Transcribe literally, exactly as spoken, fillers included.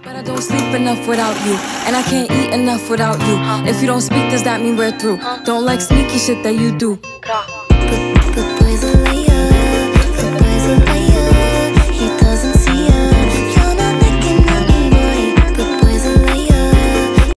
But I don't sleep enough without you, and I can't eat enough without you. If you don't speak, does that mean we're through? Don't like sneaky shit that you do.